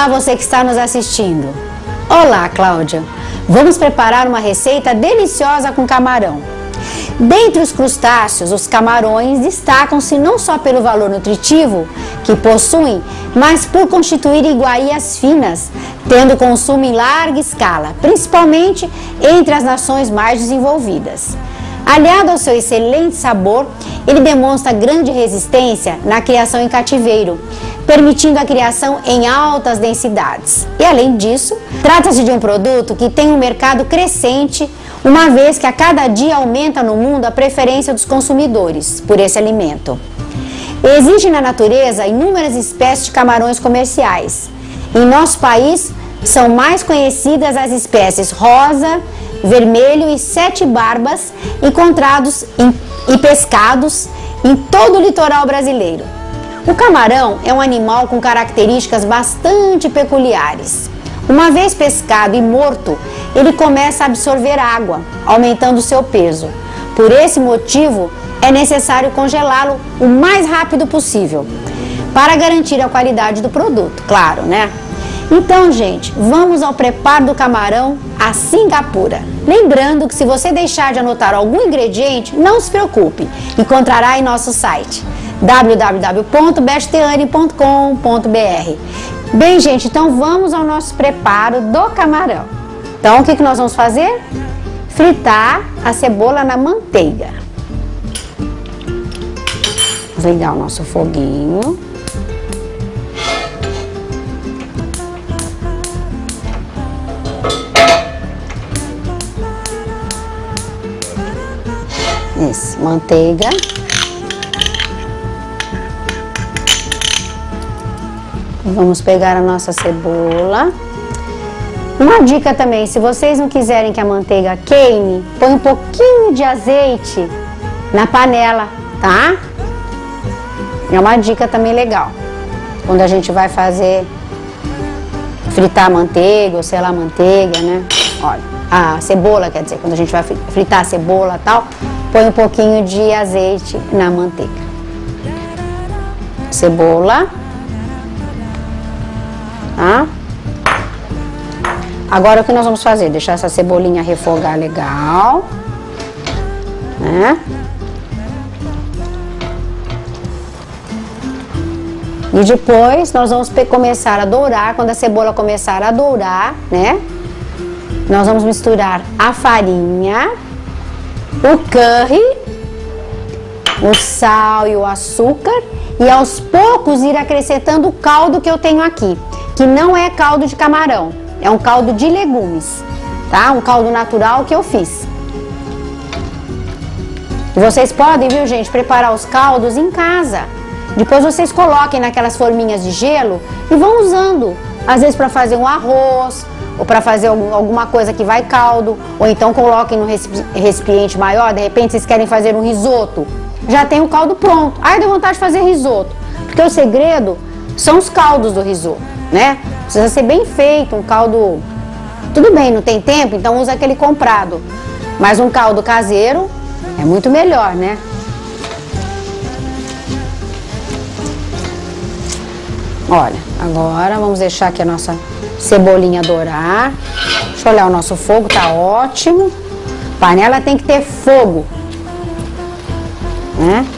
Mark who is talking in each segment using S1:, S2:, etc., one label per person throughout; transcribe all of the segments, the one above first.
S1: Olá, você que está nos assistindo. Olá, Cláudia. Vamos preparar uma receita deliciosa com camarão. Dentre os crustáceos, os camarões destacam-se não só pelo valor nutritivo que possuem, mas por constituírem iguarias finas, tendo consumo em larga escala, principalmente entre as nações mais desenvolvidas. Aliado ao seu excelente sabor, ele demonstra grande resistência na criação em cativeiro, permitindo a criação em altas densidades. E além disso, trata-se de um produto que tem um mercado crescente, uma vez que a cada dia aumenta no mundo a preferência dos consumidores por esse alimento. Existem na natureza inúmeras espécies de camarões comerciais. Em nosso país, são mais conhecidas as espécies rosa, vermelho e sete barbas, encontrados e pescados em todo o litoral brasileiro. O camarão é um animal com características bastante peculiares. Uma vez pescado e morto, ele começa a absorver água, aumentando seu peso. Por esse motivo, é necessário congelá-lo o mais rápido possível, para garantir a qualidade do produto, claro, né? Então, gente, vamos ao preparo do camarão à Singapura. Lembrando que se você deixar de anotar algum ingrediente, não se preocupe, encontrará em nosso site www.besteane.com.br. Bem, gente, então vamos ao nosso preparo do camarão. Então, o que nós vamos fazer? Fritar a cebola na manteiga. Vamos ligar o nosso foguinho. Isso, manteiga. Vamos pegar a nossa cebola. Uma dica também, se vocês não quiserem que a manteiga queime, põe um pouquinho de azeite na panela, tá? É uma dica também legal. Quando a gente vai fritar a manteiga, ou selar a manteiga, né? Olha, a cebola, quer dizer, quando a gente vai fritar a cebola e tal, põe um pouquinho de azeite na manteiga. Cebola. Tá? Agora o que nós vamos fazer? Deixar essa cebolinha refogar legal, né? E depois nós vamos começar a dourar. Quando a cebola começar a dourar, né? Nós vamos misturar a farinha, o curry, o sal e o açúcar, e aos poucos ir acrescentando o caldo que eu tenho aqui, que não é caldo de camarão, é um caldo de legumes, tá? Um caldo natural que eu fiz. E vocês podem, viu, gente, preparar os caldos em casa. Depois vocês coloquem naquelas forminhas de gelo e vão usando, às vezes para fazer um arroz, ou para fazer alguma coisa que vai caldo, ou então coloquem no recipiente maior. De repente vocês querem fazer um risoto, já tem o caldo pronto. Ai, deu vontade de fazer risoto, porque o segredo são os caldos do risoto, né? Precisa ser bem feito, um caldo... Tudo bem, não tem tempo, então usa aquele comprado, mas um caldo caseiro é muito melhor, né? Olha, agora vamos deixar aqui a nossa cebolinha dourar. Deixa eu olhar o nosso fogo, tá ótimo. Panela tem que ter fogo, né?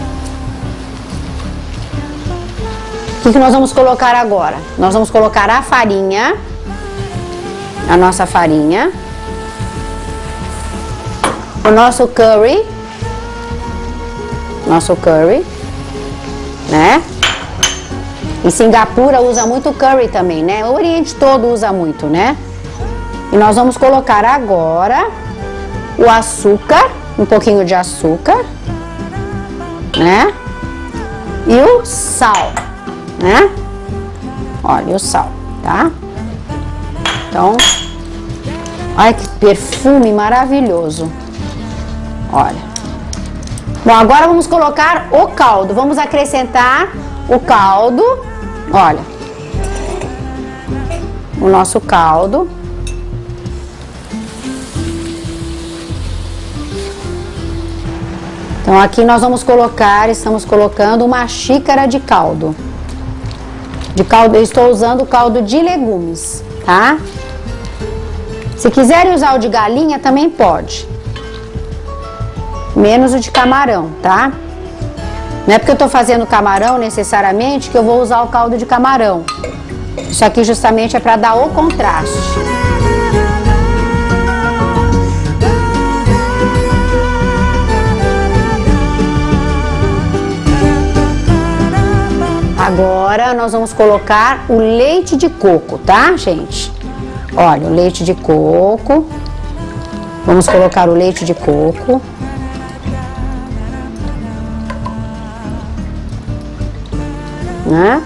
S1: O que nós vamos colocar agora? Nós vamos colocar a farinha, a nossa farinha, o nosso curry, né? Em Singapura usa muito curry também, né? O Oriente todo usa muito, né? E nós vamos colocar agora o açúcar, um pouquinho de açúcar, né? E o sal, né? Olha, o sal, tá? Então, olha que perfume maravilhoso. Olha. Bom, agora vamos colocar o caldo. Vamos acrescentar o caldo. Olha, o nosso caldo. Então aqui nós vamos colocar, estamos colocando uma xícara de caldo. de caldo, eu estou usando caldo de legumes, tá? Se quiserem usar o de galinha, também pode. Menos o de camarão, tá? Não é porque eu tô fazendo camarão, necessariamente, que eu vou usar o caldo de camarão. Isso aqui justamente é para dar o contraste. Agora nós vamos colocar o leite de coco, tá, gente? Olha, o leite de coco. Vamos colocar o leite de coco. Né?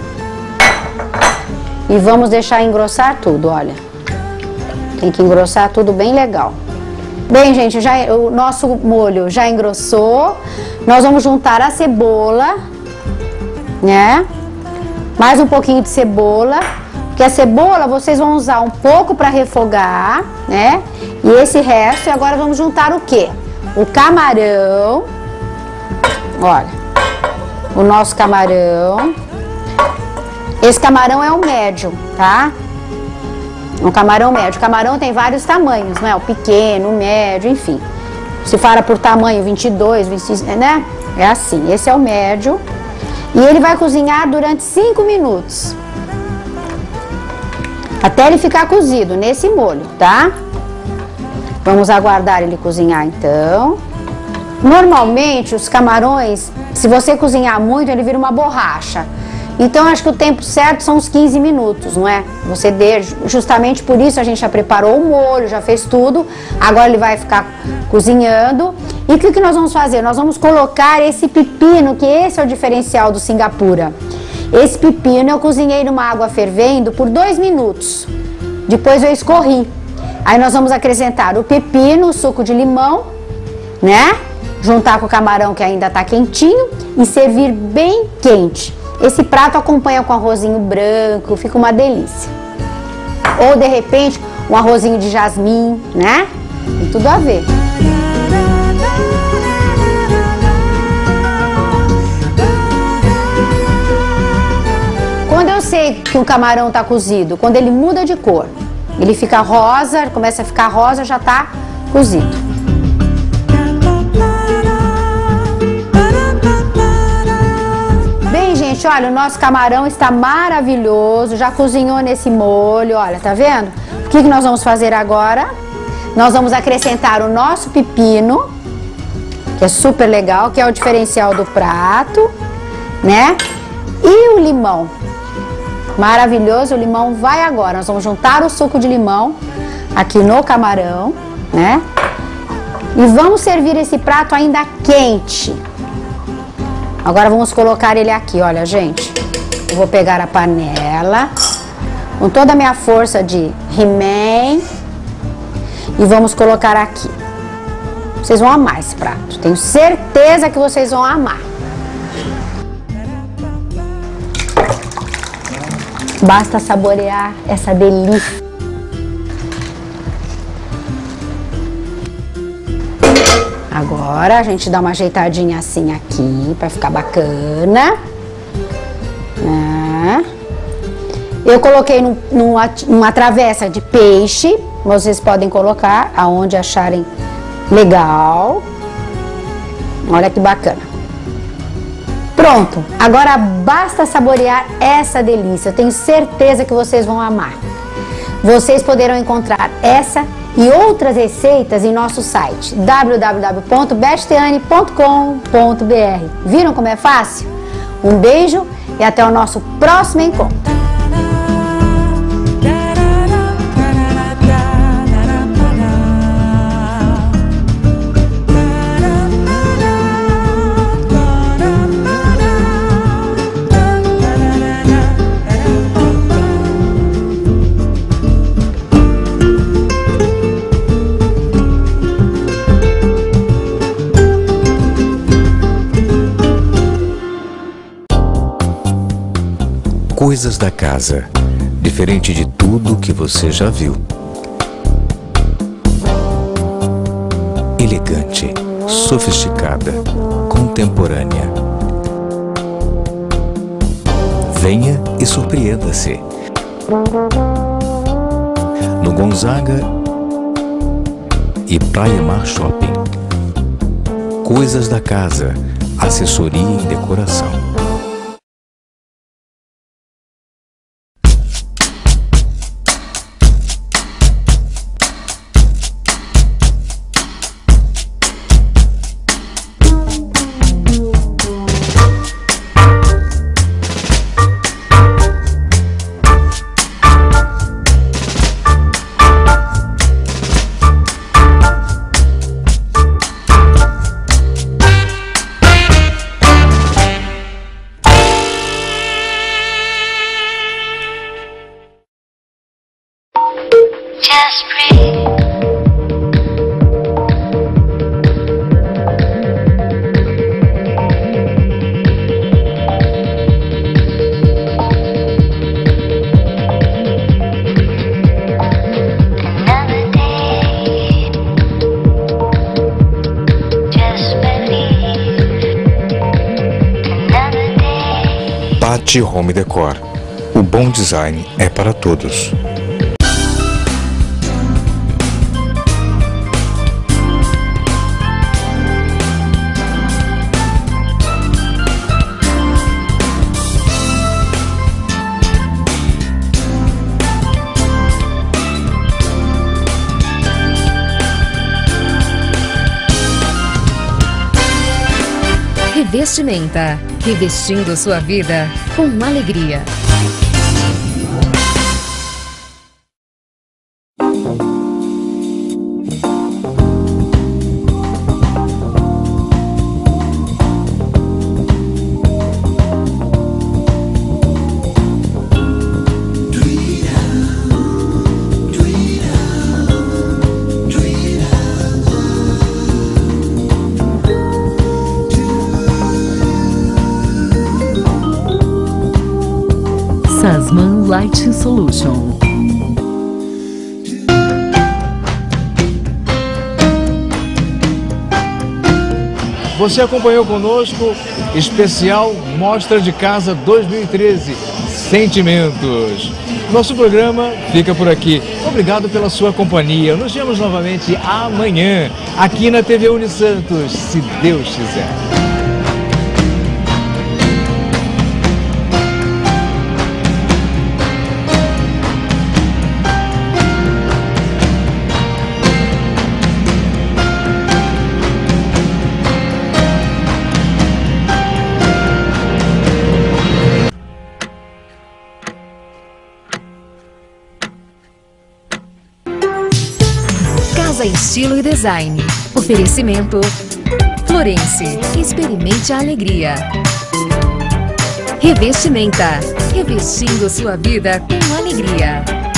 S1: E vamos deixar engrossar tudo, olha. Tem que engrossar tudo bem legal. Bem, gente, o nosso molho já engrossou. Nós vamos juntar a cebola, né? Mais um pouquinho de cebola, porque a cebola vocês vão usar um pouco para refogar, né? E esse resto, e agora vamos juntar o quê? O camarão. Olha, o nosso camarão. Esse camarão é o médio, tá? Um camarão médio. O camarão tem vários tamanhos, né? O pequeno, o médio, enfim. Se fala por tamanho 22, 26, né? É assim, esse é o médio. E ele vai cozinhar durante 5 minutos. Até ele ficar cozido nesse molho, tá? Vamos aguardar ele cozinhar então. Normalmente os camarões, se você cozinhar muito, ele vira uma borracha. Então acho que o tempo certo são uns 15 minutos, não é? Você deixa, justamente por isso a gente já preparou o molho, já fez tudo. Agora ele vai ficar cozinhando. E o que nós vamos fazer? Nós vamos colocar esse pepino, que esse é o diferencial do Singapura. Esse pepino eu cozinhei numa água fervendo por 2 minutos. Depois eu escorri. Aí nós vamos acrescentar o pepino, o suco de limão, né? Juntar com o camarão que ainda tá quentinho e servir bem quente. Esse prato acompanha com arrozinho branco, fica uma delícia. Ou de repente um arrozinho de jasmim, né? Tem tudo a ver. Quando eu sei que o camarão tá cozido, quando ele muda de cor, ele fica rosa, começa a ficar rosa, já tá cozido. Bem, gente, olha, o nosso camarão está maravilhoso, já cozinhou nesse molho, olha, tá vendo? O que nós vamos fazer agora? Nós vamos acrescentar o nosso pepino, que é super legal, que é o diferencial do prato, né? E o limão. Maravilhoso, o limão vai agora. Nós vamos juntar o suco de limão aqui no camarão, né? E vamos servir esse prato ainda quente. Agora vamos colocar ele aqui, olha, gente. Eu vou pegar a panela com toda a minha força de He-Man e vamos colocar aqui. Vocês vão amar esse prato. Tenho certeza que vocês vão amar. Basta saborear essa delícia. Agora a gente dá uma ajeitadinha assim aqui para ficar bacana. Eu coloquei numa travessa de peixe. Vocês podem colocar aonde acharem legal. Olha que bacana. Pronto, agora basta saborear essa delícia. Eu tenho certeza que vocês vão amar. Vocês poderão encontrar essa e outras receitas em nosso site www.bestiane.com.br. Viram como é fácil? Um beijo e até o nosso próximo encontro.
S2: Coisas da casa, diferente de tudo que você já viu. Elegante, sofisticada, contemporânea. Venha e surpreenda-se. No Gonzaga e Praia Mar Shopping. Coisas da casa, assessoria em decoração.
S3: Just breathe. Another day. Just believe. Another day.
S2: Patti Home Decor. O bom design é para todos.
S4: Revestimenta, revestindo sua vida com alegria. Sasman Light Solution.
S5: Você acompanhou conosco especial Mostra de Casa 2013, Sentimentos. Nosso programa fica por aqui. Obrigado pela sua companhia. Nos vemos novamente amanhã, aqui na TV Unisantos, se Deus quiser.
S4: Casa Estilo e Design. Oferecimento Florence. Experimente a alegria. Revestimenta. Revestindo sua vida com alegria.